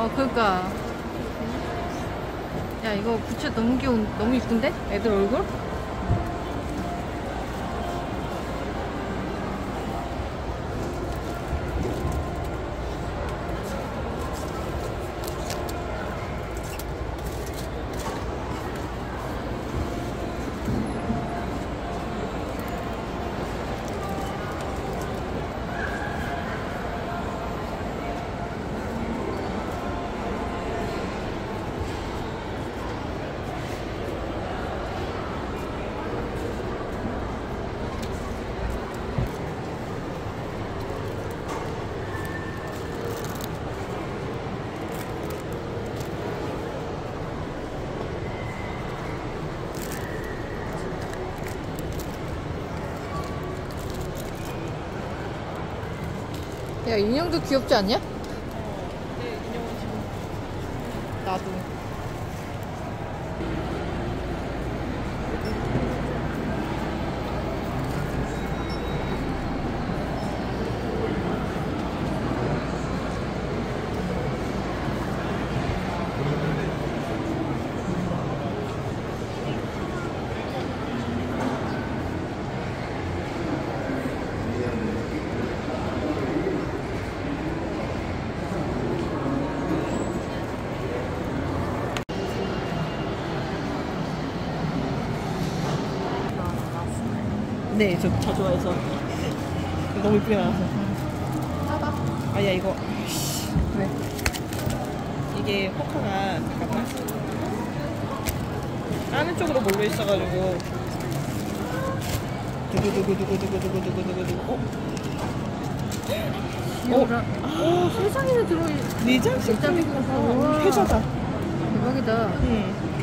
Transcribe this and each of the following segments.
그러니까. 야, 이거 부채 너무 너무 이쁜데? 애들 얼굴? 야, 인형도 귀엽지 않냐? 네, 인형은 지금 나도. 네, 저 좋아해서 너무 이쁘게 나와서. 아야 이거 왜? 이게 포카가 잠깐만 까는 쪽으로 몰려 있어가지고 두구두구두구두구두구두구두구. 귀여워라. 오, 세상에나 들어있. 내장식 내장 들어있어서 회사다. 대박이다. 응.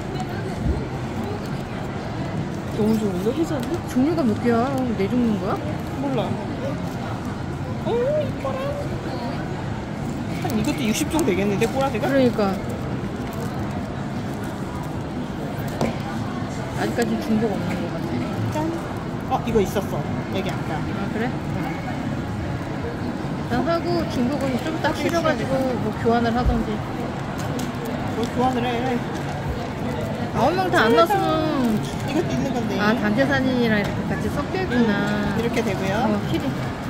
너무 좋은데? 회사인데? 종류가 몇 개야? 네 종류인 거야? 몰라. 이뻐라. 한 이것도 60종 되겠는데, 꼬라지가? 그러니까. 아직까지 중복 없는 것 같아. 짠. 이거 있었어. 여기 아까. 아, 그래? 난 하고 중복은 좀 딱 실어가지고 뭐 교환을 하던지. 뭘 교환을 해. 9명 다 안 났으면. 이것도 있는 건데. 아, 단체 사진이랑 이렇게 같이 섞여 있구나. 이렇게 되고요. 키리.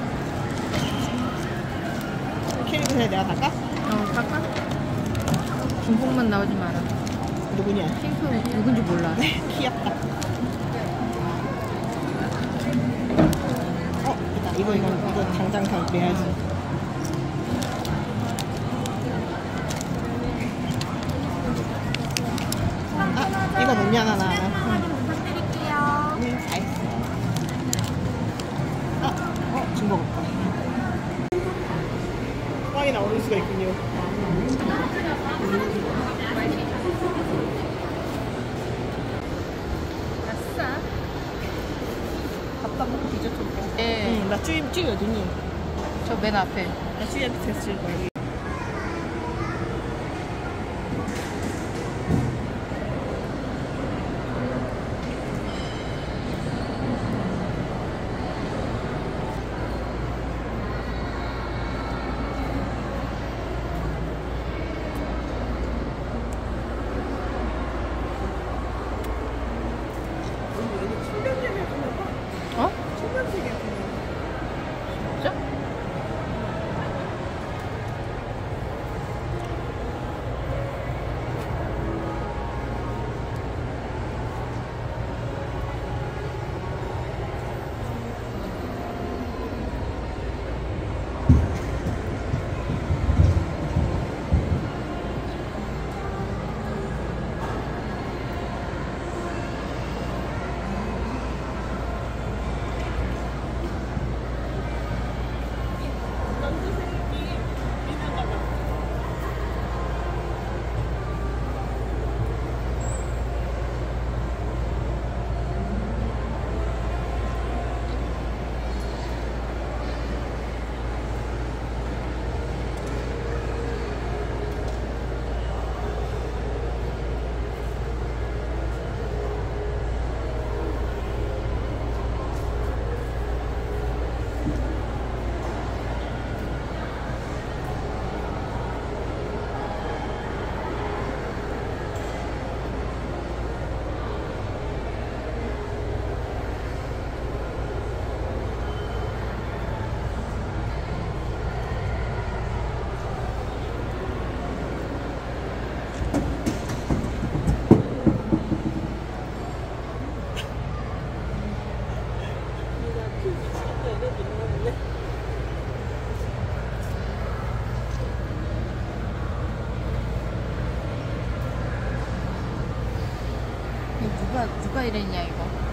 키리 그냥 내가 닦아? 닦아? 중복만 나오지 마라. 누구냐? 핑크 누군지 몰라. 귀엽다. 있다. 이거 당장 빼야지. 이거 뭐냐, 나. 부탁드릴게요. 잘했어. 중복 없다. 빵이 나오는 수가 있군요. 아싸. 밥도 먹고 디저트 먹고. 예. 나 쭈이 어디니? 저 맨 앞에. 나 쭈이한테 됐을 거야. 어? 진짜? 1 누가 이랬냐 이거.